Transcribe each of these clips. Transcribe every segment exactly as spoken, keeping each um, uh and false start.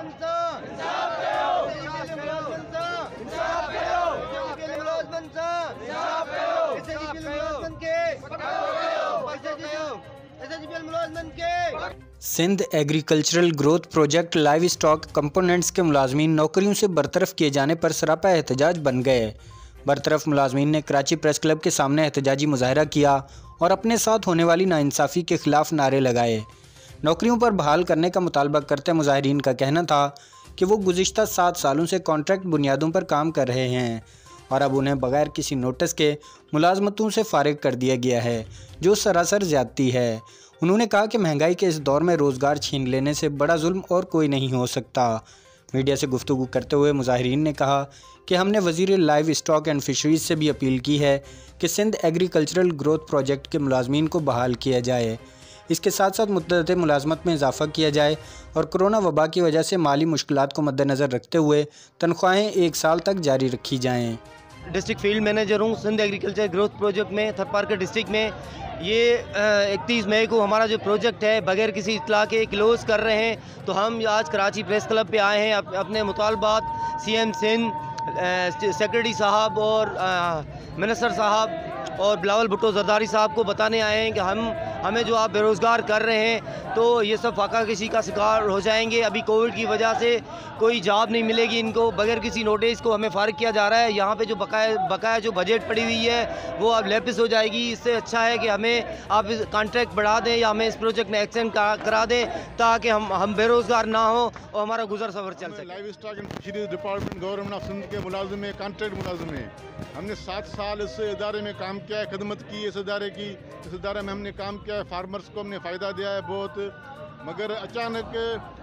Sindh agricultural growth project livestock components के मुलाजमीन नौकरियों से बरतरफ किए जाने पर सरापा एहतजाज बन गए। बरतरफ मुलाजमीन ने कराची प्रेस क्लब के सामने एहतजाजी मुजाहरा किया और अपने साथ होने वाली नाइंसाफ़ी के खिलाफ नारे लगाए। नौकरियों पर बहाल करने का मुतालबा करते मुजाहिरीन का कहना था कि वो गुज़िश्ता सात सालों से कॉन्ट्रैक्ट बुनियादों पर काम कर रहे हैं और अब उन्हें बगैर किसी नोटिस के मुलाजमतों से फारिग कर दिया गया है, जो सरासर ज़्यादती है। उन्होंने कहा कि महंगाई के इस दौर में रोज़गार छीन लेने से बड़ा जुल्म और कोई नहीं हो सकता। मीडिया से गुफ्तगू करते हुए मुजाहिरीन ने कहा कि हमने वज़ीर लाइव स्टॉक एंड फिशरीज़ से भी अपील की है कि सिंध एग्रीकल्चरल ग्रोथ प्रोजेक्ट के मुलाजमीन को बहाल किया जाए। इसके साथ साथ मुद्दत मुलाजमत में इजाफ़ा किया जाए और कोरोना वबा की वजह से माली मुश्किलात को मद्देनज़र रखते हुए तनख्वाहें एक साल तक जारी रखी जाएँ। डिस्ट्रिक्ट फील्ड मैनेजर हूँ सिंध एग्रीकल्चर ग्रोथ प्रोजेक्ट में थर पार्कर डिस्ट्रिक्ट में। ये इकतीस मई को हमारा जो प्रोजेक्ट है बगैर किसी इत्तला के क्लोज़ कर रहे हैं। तो हम आज कराची प्रेस क्लब पे आए हैं अप, अपने मुतालबात सी एम सिंध, सेक्रेटरी साहब और मिनिस्टर साहब और बिलावल भुट्टो जरदारी साहब को बताने आए हैं कि हम हमें जो आप बेरोज़गार कर रहे हैं तो ये सब फाका किसी का शिकार हो जाएंगे। अभी कोविड की वजह से कोई जॉब नहीं मिलेगी इनको, बगैर किसी नोटिस को हमें फारिग किया जा रहा है। यहाँ पे जो बकाया बकाया जो बजट पड़ी हुई है वो अब लेपिस हो जाएगी। इससे अच्छा है कि हमें आप इस कॉन्ट्रैक्ट बढ़ा दें या हमें इस प्रोजेक्ट में एक्सटेंड करा दें ताकि हम हम बेरोज़गार ना हो और हमारा गुजर सफ़र चल सके। Livestock and fisheries department government of Sindh के मुलाजिम हैं, कॉन्ट्रैक्ट मुलाजिम हैं। हमने सात साल इस इदारे में काम किया है, खदमत की इस इदारे की इस इदारे में हमने काम किया है, फार्मर्स को हमने फ़ायदा दिया है बहुत। मगर अचानक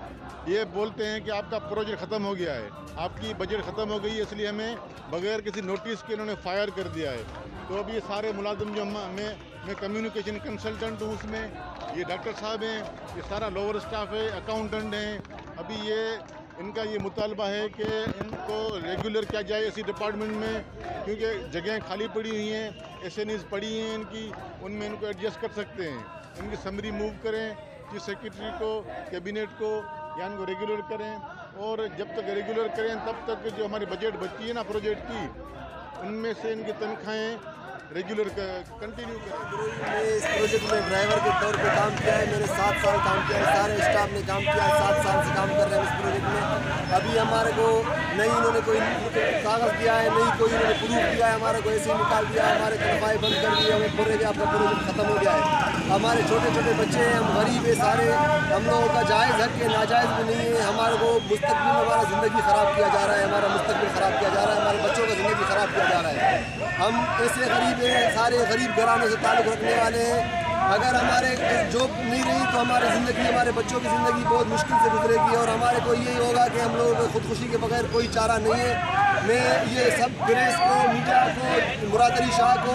ये बोलते हैं कि आपका प्रोजेक्ट ख़त्म हो गया है, आपकी बजट ख़त्म हो गई है, इसलिए हमें बगैर किसी नोटिस के इन्होंने फायर कर दिया है। तो अब ये सारे मुलाजिम जो मैं मैं कम्युनिकेशन कंसल्टेंट हूँ उसमें, ये डॉक्टर साहब हैं, ये सारा लोअर स्टाफ है, अकाउंटेंट हैं। अभी ये इनका ये मुतालबा है कि इनको रेगुलर किया जाए इसी डिपार्टमेंट में, क्योंकि जगहें खाली पड़ी हुई हैं, एस एन ईज़ पड़ी हैं इनकी, उनमें इनको एडजस्ट कर सकते हैं। इनकी समरी मूव करें चीफ सेक्रेटरी को, कैबिनेट को, या इनको रेगुलर करें। और जब तक रेगुलर करें तब तक जो हमारी बजट बचती है ना प्रोजेक्ट की, उनमें से इनकी तनख्वाहें रेगुलर कंटिन्यू करें। मैं इस प्रोजेक्ट में ड्राइवर के तौर पे काम किया है, मैंने सात साल काम किया है, सारे स्टाफ ने काम किया है, सात साल से काम कर रहे हैं इस प्रोजेक्ट में। अभी हमारे को नहीं इन्होंने कोई कागज़ दिया है, नहीं कोई इन्होंने प्रूफ दिया है, हमारे को ऐसे ही निकाल दिया है, हमारे तनख्वाहें बंद कर दी है, हमें बोल रहे कि आपका प्रोजेक्ट ख़त्म हो गया है। हमारे छोटे छोटे बच्चे हैं, हम गरीब है सारे, हम लोगों का जायज़ हक है, नाजायज़ भी नहीं है। हमारे को मुस्तकबिल में हमारा ज़िंदगी ख़राब किया जा रहा है, हमारा मुस्तकबिल ख़राब किया जा रहा है, हमारे बच्चों का ज़िंदगी ख़राब किया जा रहा है। हम ऐसे गरीब हैं, सारे गरीब घराने से ताल्लुक़ रखने वाले हैं। अगर हमारे जॉब नहीं रही तो हमारी ज़िंदगी, हमारे बच्चों की ज़िंदगी बहुत मुश्किल से गुजरेगी और हमारे को यही होगा कि हम लोगों को खुदकुशी के बगैर कोई चारा नहीं है। मैं ये सब प्रेस को, मीडिया को, मुराद अली शाह को,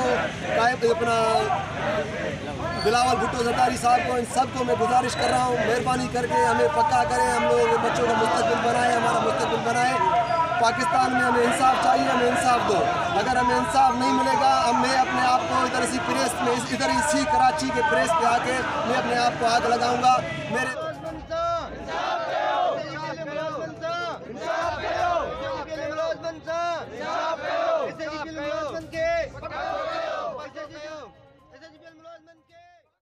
अपना बिलावल भुट्टो जरदारी साहब को, इन सब को मैं गुजारिश कर रहा हूँ, मेहरबानी करके हमें पक्का करें, हम लोगों के बच्चों का मुस्तकबिल बनाएं, हमारा मुस्तकबिल बनाएं। पाकिस्तान में हमें इंसाफ चाहिए, हमें इंसाफ दो। अगर हमें इंसाफ नहीं मिलेगा, हम मैं अपने आप को इधर इसी प्रेस में इधर इसी कराची के प्रेस पे आके मैं अपने आप को आग लगाऊंगा। मेरे